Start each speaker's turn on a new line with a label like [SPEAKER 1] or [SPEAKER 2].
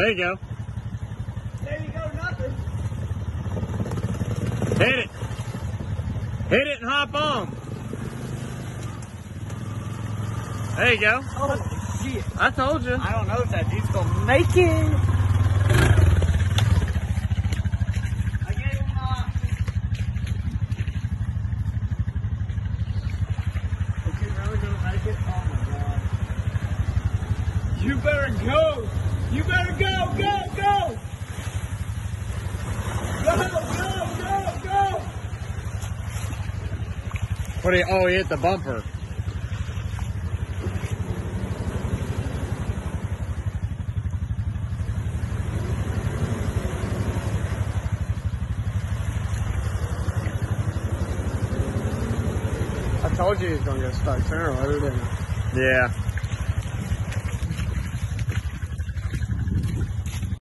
[SPEAKER 1] There you go.
[SPEAKER 2] There you go, nothing.
[SPEAKER 1] Hit it. Hit it and hop on. There you go.
[SPEAKER 2] Oh, shit.
[SPEAKER 1] I told you.
[SPEAKER 2] I don't know if that dude's gonna make it. I gave him Is he really gonna make it? Oh my god. You better go. You better go, go, go. Go.
[SPEAKER 1] What do you, oh, he hit the bumper. I told you he was going to get stuck sooner or later, didn't I? Yeah.